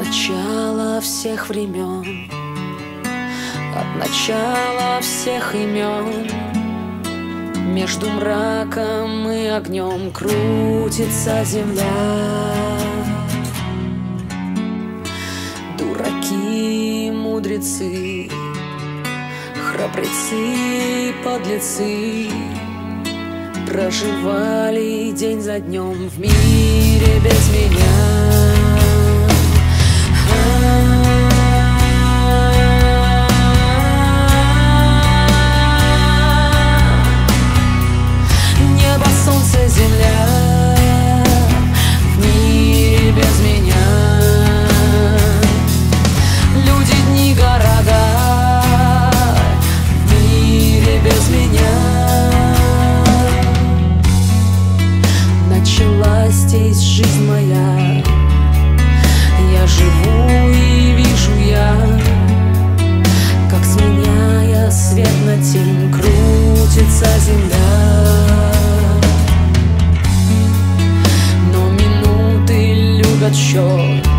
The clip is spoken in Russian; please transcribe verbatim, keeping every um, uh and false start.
начала всех времен, от начала всех имен, между мраком и огнем крутится земля. Дураки, мудрецы, храбрецы и подлецы проживали день за днем в мире без меня. Небо, солнце, земля в мире без меня. Люди, дни, города в мире без меня. Началась здесь жизнь моя, я живу и вижу я, как, сменяя свет на тень, крутится земля. Но минуты любят счет,